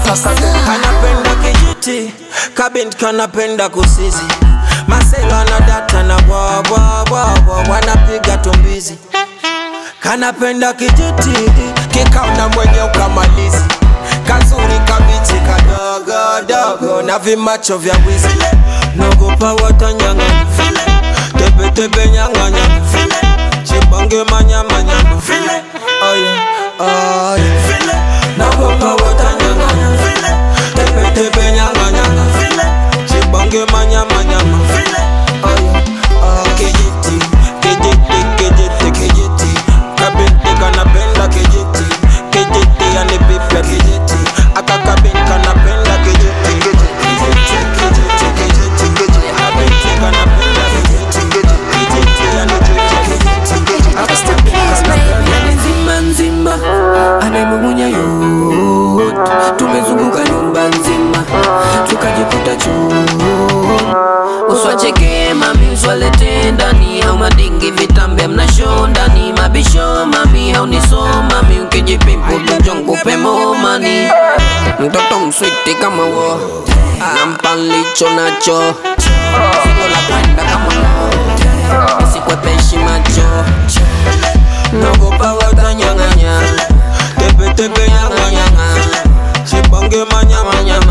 Kanapenda kijiti, kabint kanapenda kusizi. Masela na data na wanapiga tumbizi. Kanapenda kijiti, kikaona mwenye ukamalizi. Kazuri kabichi kadogo dogo na vimacho vya wizi. Nagopa watanyanga, tepe tepe nyanga nyanga. Chibange manyama nyama. Oh yeah, oh yeah. Nagopa watanyanga, tepe tepe nyanga nyanga. Chibange manyama nyama. Oh yeah, oh kijiti, kijiti, kijiti, kijiti. Kabinti kanapenda kijiti, kijiti yani pipya kijiti. Akakabinti kanapenda kijiti, kijiti, kijiti, kijiti, kijiti, kijiti. Kabinti kanapenda kijiti, kijiti yani pipya kijiti, kijiti. Nzima nzima anemumunya yote, tumezunguka nyumba nzima tukajikuta choo. Uswacheke mami, uswalete ndani au madingi vitambe mnasho ndani. Mabisho mami hauniso mami, ukijipimpo tujongo pemo mani. Mtoto mswiti kama wo, nampa licho nacho. Sigo la kwenda kama wo, sikwepeshi macho. Nagopa watanyanganya, tepe tepe nyanga nyanga. Chibange manyama nyama.